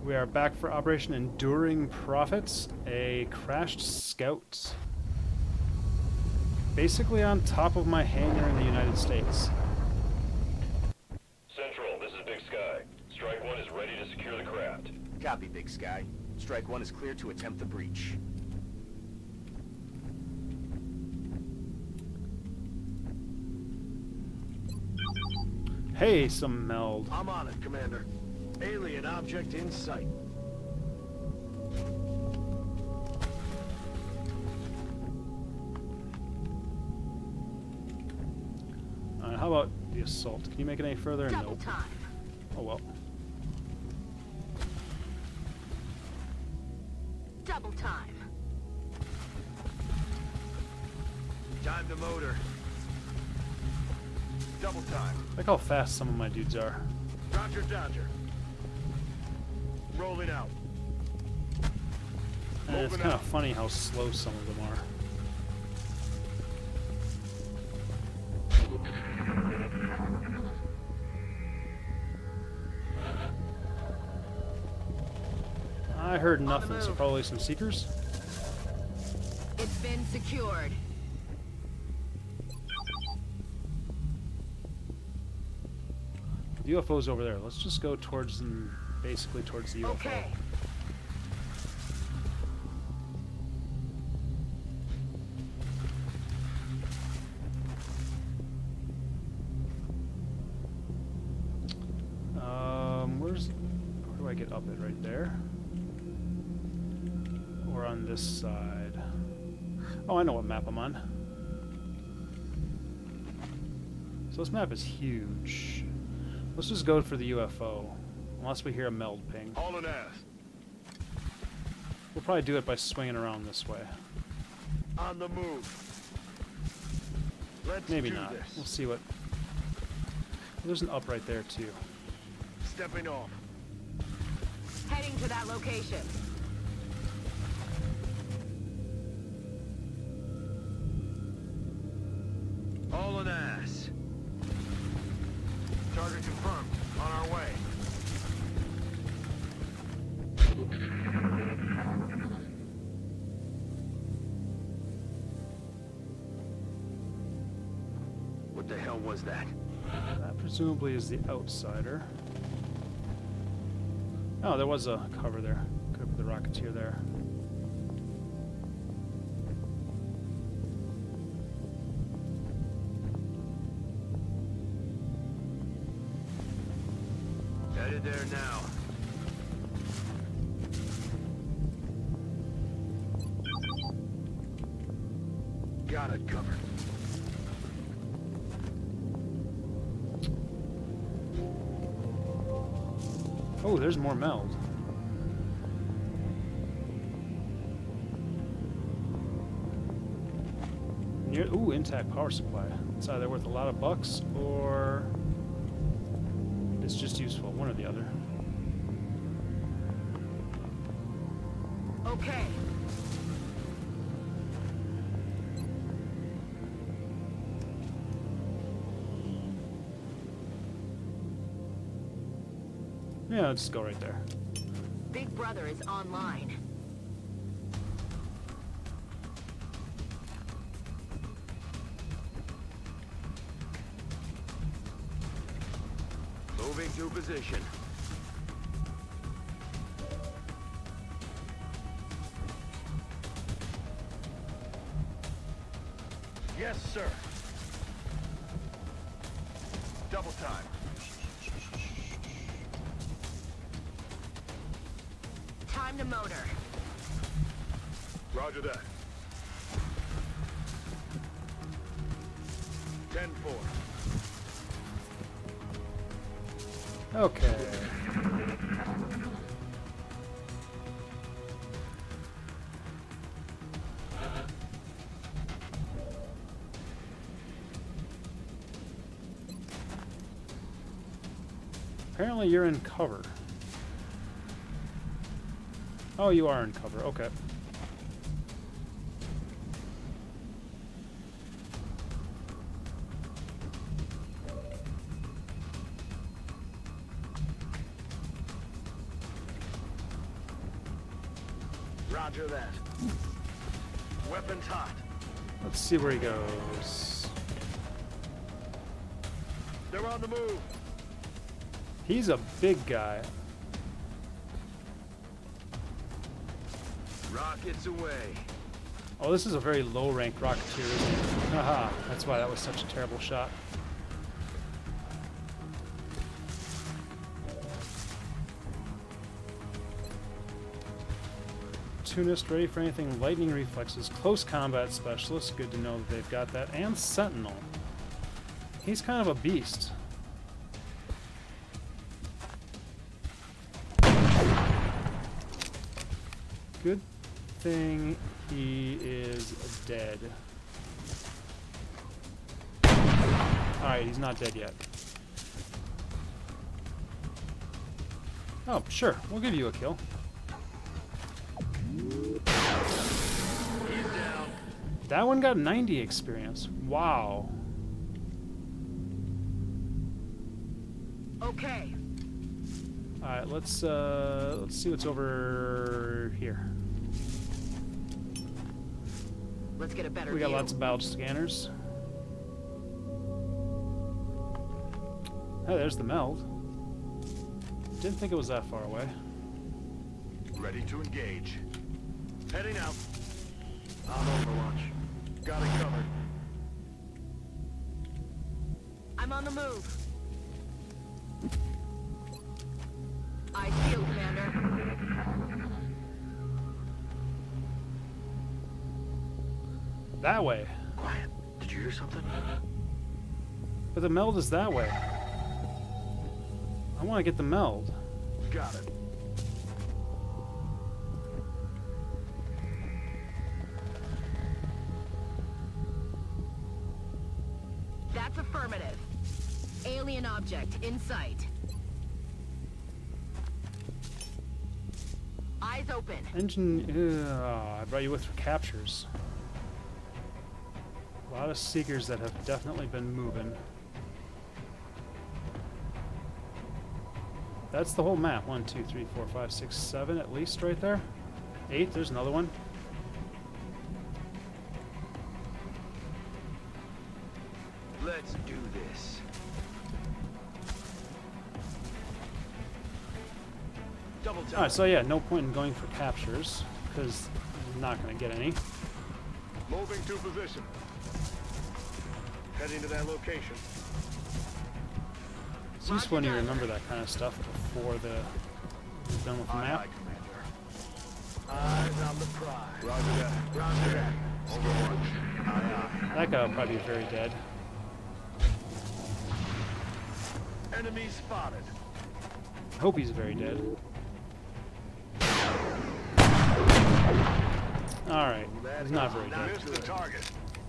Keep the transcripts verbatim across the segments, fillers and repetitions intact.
We are back for Operation Enduring Profits, a crashed scout. Basically on top of my hangar in the United States. Central, this is Big Sky. Strike One is ready to secure the craft. Copy, Big Sky. Strike One is clear to attempt the breach. Hey, some meld. I'm on it, Commander. Alien object in sight. Uh, how about the assault? Can you make it any further? Double Nope. time. Oh well. Double time. Time to motor. Double time. Like how fast some of my dudes are. Roger, Dodger. Rolling out. And it's Moving kind of out. funny how slow some of them are. I heard nothing, so move. probably some seekers. It's been secured. The U F O's over there. Let's just go towards them, basically towards the U F O. Okay. Um, where's, where do I get up it? Right there? Or on this side? Oh, I know what map I'm on. So this map is huge. Let's just go for the U F O, unless we hear a meld ping. Hauling ass. We'll probably do it by swinging around this way. On the move. Let's Maybe do not. this. We'll see what... There's an up right there, too. Stepping off. Heading to that location. Hauling ass. Target confirmed. On our way. What the hell was that? That presumably is the outsider. Oh, there was a cover there. Could have put the Rocketeer there. Headed there now. Got it covered. Oh, there's more meld. Near, ooh, intact power supply. It's either worth a lot of bucks or it's just useful. One or the other. Okay. Yeah, let's just go right there. Big Brother is online. Moving to position. Yes, sir. Double time. Time to motor. Roger that. ten four. Okay. Apparently you're in cover. Oh, you are in cover. Okay. Roger that. Weapons hot. Let's see where he goes. They're on the move. He's a big guy. Rockets away. Oh, this is a very low-ranked Rocketeer, isn't it? Haha, that's why that was such a terrible shot. Tunist, ready for anything. Lightning reflexes. Close combat specialist. Good to know that they've got that. And Sentinel. He's kind of a beast. Good thing he is dead. Alright, he's not dead yet. Oh, sure. We'll give you a kill. He's down. That one got ninety experience. Wow. Okay. Alright, let's uh let's see what's over here. Let's get a better We got view. lots of battle scanners. Hey, there's the meld. Didn't think it was that far away. Ready to engage. Heading out. On Overwatch. Got it covered. I'm on the move. Eyes peeled, Commander. That way. Quiet. Did you hear something? But the meld is that way. I want to get the meld. Got it. That's affirmative. Alien object in sight. Eyes open. Engine. Uh, I brought you with for captures. A lot of seekers that have definitely been moving. That's the whole map. One, two, three, four, five, six, seven at least right there. Eight, there's another one. Let's do this. Double tap. Alright, so yeah, no point in going for captures, because I'm not going to get any. Moving to position. Heading to that location. It's useful when you remember that kind of stuff before the you're done with the Aye, map. aye, Commander. Eyes on the prize. Roger that. Roger that. Overwatch. Aye, aye. That guy will probably be very dead. Enemy spotted. I hope he's very dead. Alright, he's not very dead. Missed the target.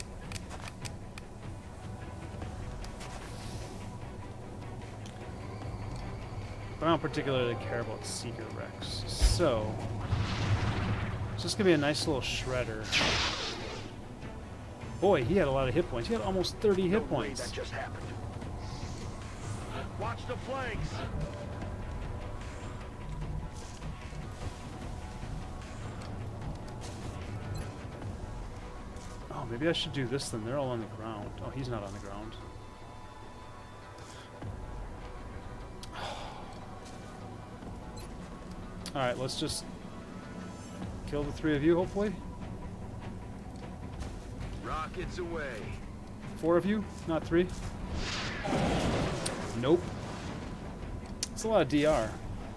But I don't particularly care about Seeker Rex. So, it's just gonna be a nice little shredder. Boy, he had a lot of hit points. He had almost thirty hit No way points. that just happened. Watch the flanks. Oh, maybe I should do this then. They're all on the ground. Oh, he's not on the ground. Alright, let's just kill the three of you, hopefully. Rockets away. Four of you, not three. Nope. It's a lot of D R.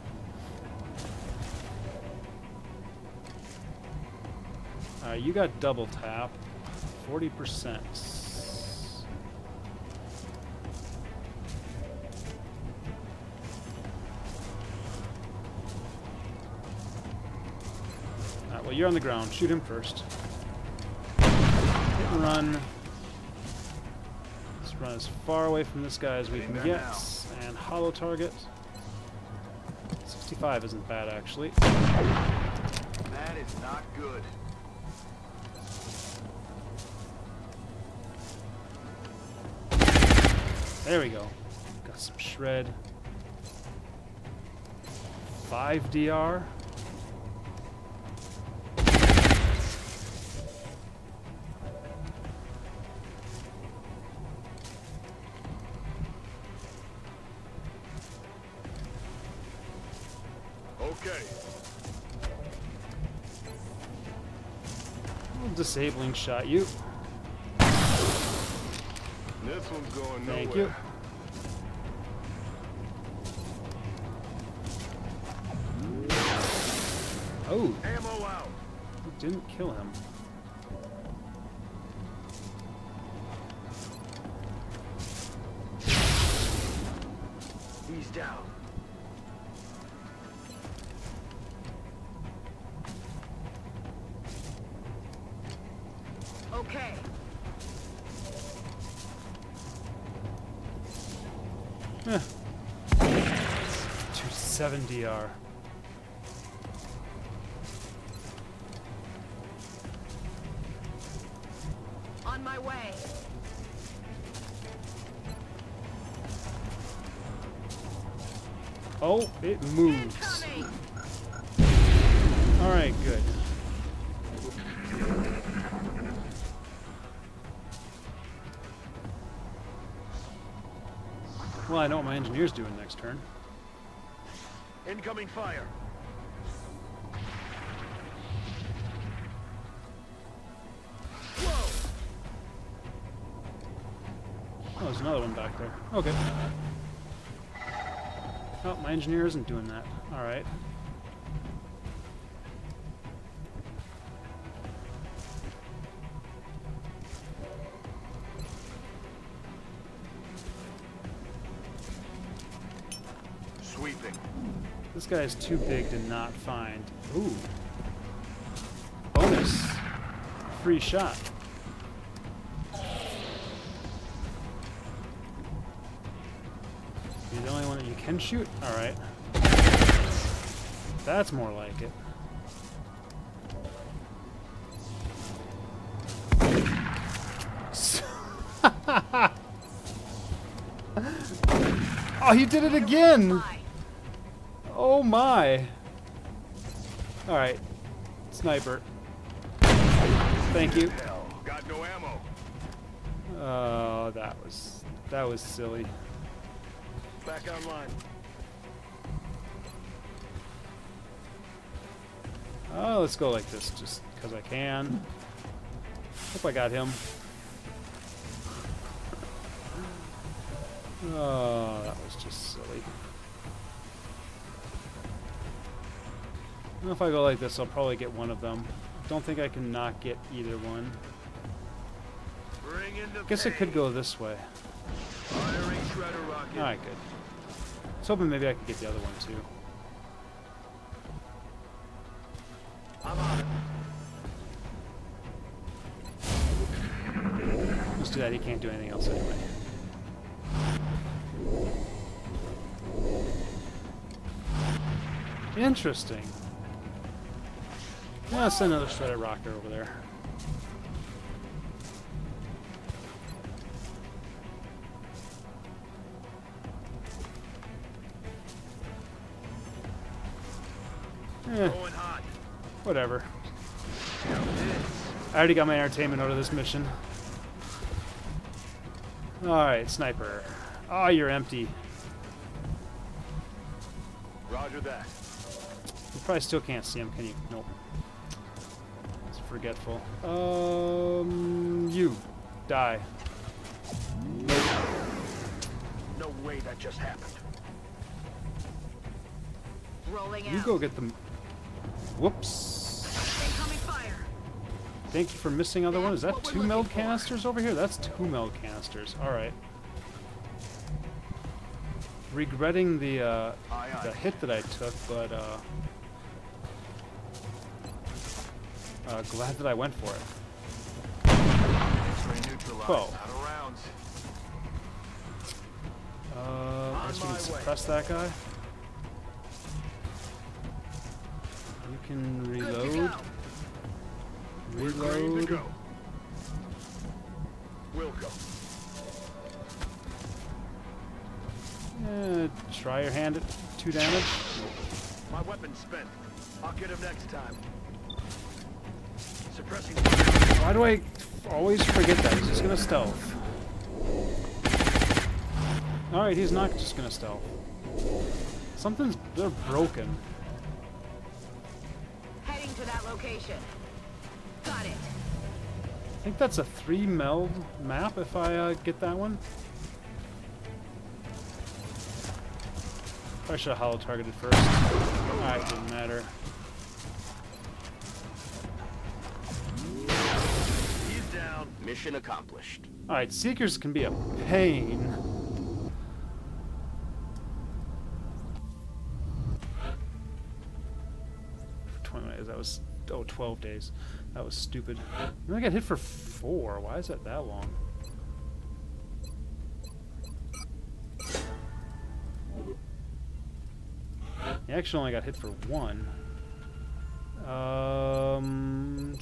Alright, you got double tap. forty percent. Alright, well, you're on the ground. Shoot him first. Hit and run. Let's run as far away from this guy as we can Getting get. there now. And hollow target. sixty-five isn't bad, actually. That is not good. There we go. Got some shred. five D R. Okay. Disabling shot you. This one's going nowhere. Thank you. Oh, Ammo out. didn't kill him. He's down. Okay. Eh. two seven D R. On my way. Oh, it moves. Incoming. Alright, good. Well, I know what my engineer's doing next turn. Incoming fire. Whoa! Oh, there's another one back there. Okay. Oh, my engineer isn't doing that. Alright. Sweeping. This guy is too big to not find. Ooh. Bonus. Free shot. You're the only one that you can shoot? Alright. That's more like it. Oh, he did it again! Bye. Oh my! Alright. Sniper. Thank you. Hell, got no ammo. Oh, that was... that was silly. Back online. Oh, let's go like this, just because I can. Hope I got him. Oh, that was just silly. Well, if I go like this, I'll probably get one of them. Don't think I can not get either one. Bring in the Guess it could pain. go this way. Firing shredder rocket. Alright, good. I was hoping maybe I could get the other one too. I'm on it. Let's do that, he can't do anything else anyway. Interesting. Yeah, let's send another shredder rocker over there. Eh, Going hot. whatever. Now this. I already got my entertainment out of this mission. Alright, sniper. Oh, you're empty. Roger that. You probably still can't see him, can you? Nope. It's forgetful. Um, you. Die. No way that just happened. Rolling out. You go get them. Whoops. Incoming fire. Thank you for missing other one. Is that That's what two we're meld looking for. canisters over here? That's two meld canisters. Alright. Regretting the, uh, Aye, aye. the hit that I took, but, uh... Uh, glad that I went for it. X-ray neutralized. Whoa. Out of rounds. Uh, I guess we On can my suppress that guy. You can Good to reload. go. Green to Reload. go. We'll go. Eh, try your hand at two damage. My weapon's spent. I'll get him next time. Suppressing. Why do I always forget that? He's just gonna stealth. Alright, he's not just gonna stealth. Something's... they're broken. to that location. Got it. I think that's a three meld map if I uh, get that one. I should have hollow targeted first. Alright, didn't matter. He's down. Mission accomplished. Alright, Seekers can be a pain. For twenty days, that was, oh, twelve days. That was stupid. And I got hit for four. Why is that that long? He actually only got hit for one. Um...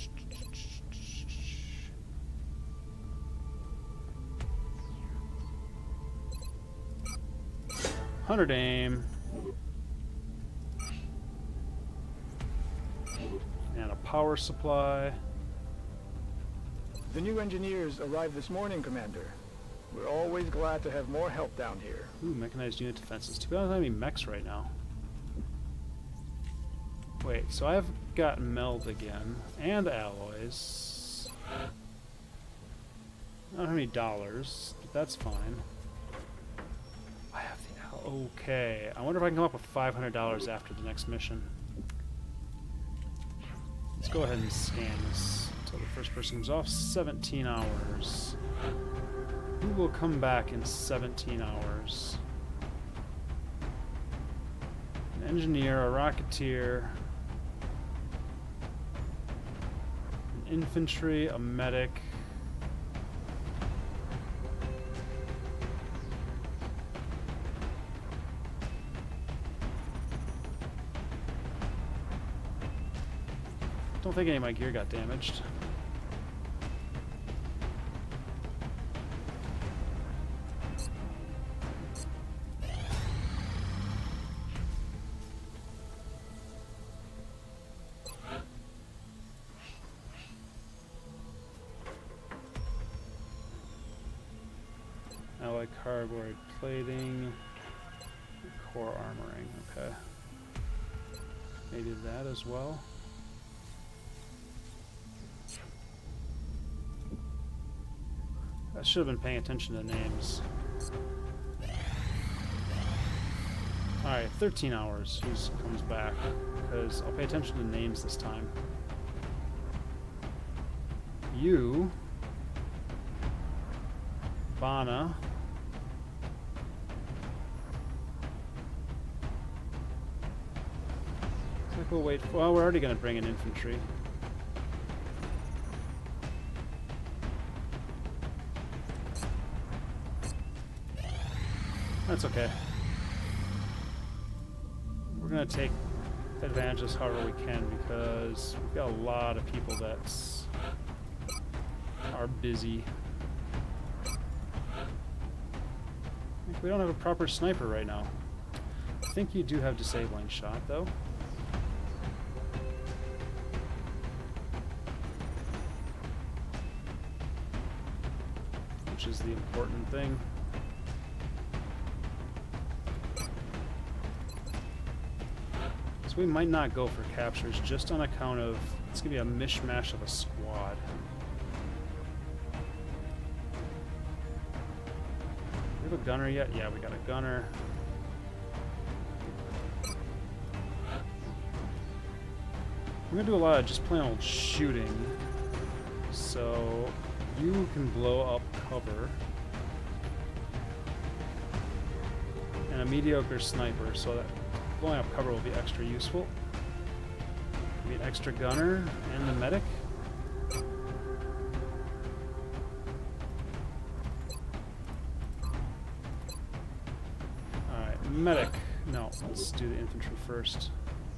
one hundred aim. And a power supply. The new engineers arrived this morning, Commander. We're always glad to have more help down here. Ooh, mechanized unit defenses. Too bad I don't have any mechs right now. Wait, so I've got meld again. And alloys. I don't have any dollars, but that's fine. I have the alloy. Okay, I wonder if I can come up with five hundred dollars after the next mission. Let's go ahead and scan this until the first person comes off. seventeen hours. Who will come back in seventeen hours? An engineer, a rocketeer, an infantry, a medic. Don't think any of my gear got damaged. Alloy cardboard plating, core armoring, okay. Maybe that as well. I should have been paying attention to names. Alright, thirteen hours. Who comes back? Because I'll pay attention to names this time. You. Bana. Looks like we'll wait. Well, we're already going to bring in infantry. That's okay. We're gonna take advantage of this however we can because we've got a lot of people that are busy. We don't have a proper sniper right now. I think you do have disabling shot though. Which is the important thing. So we might not go for captures just on account of it's gonna be a mishmash of a squad. We have a gunner yet? Yeah, we got a gunner. We're gonna do a lot of just plain old shooting. So you can blow up cover. And a mediocre sniper, so that blowing up cover will be extra useful. Be an extra gunner and the medic. Alright, medic. No, let's do the infantry first.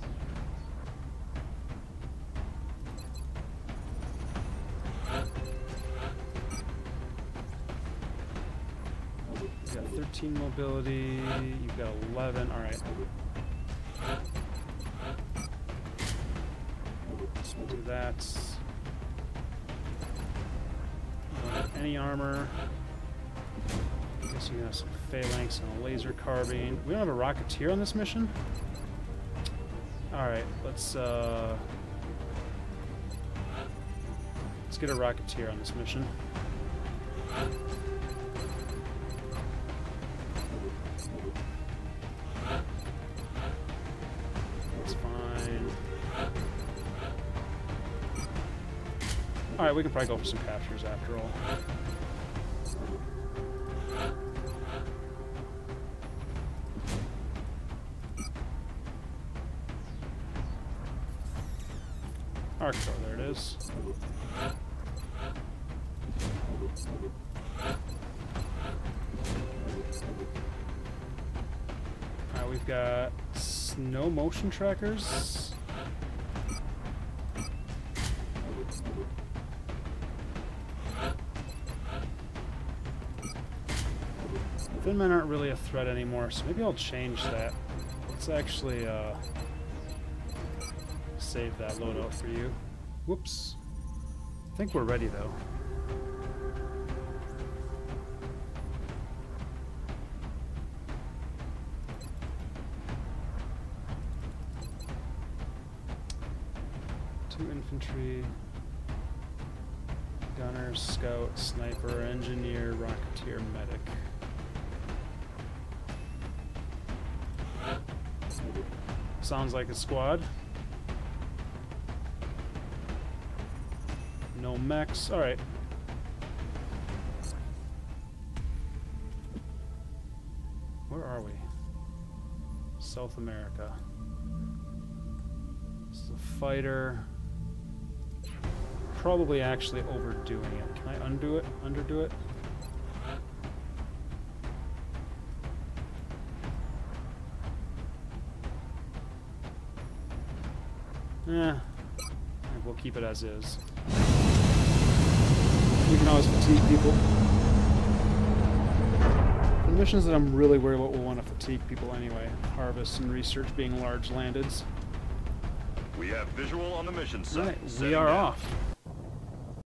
You've got thirteen mobility, you've got eleven, alright. We'll do that. Any armor. I guess you have some phalanx and a laser carbine. We don't have a rocketeer on this mission? Alright, let's uh Let's get a Rocketeer on this mission. That's fine. Alright, we can probably go for some captures after all. Arctor, there it is. Alright, we've got no motion trackers. Finmen aren't really a threat anymore, so maybe I'll change that. Let's actually uh, save that loadout for you. Whoops. I think we're ready though. Two infantry, gunner, scout, sniper, engineer, rocketeer, medic. Sounds like a squad. No mechs. Alright. Where are we? South America. This is a fighter. Probably actually overdoing it. Can I undo it? Underdo it? Eh, we'll keep it as is. We can always fatigue people. For missions that I'm really worried about, we'll want to fatigue people anyway. Harvest and research being large landeds. We have visual on the mission site. Right, we Setting are down. off.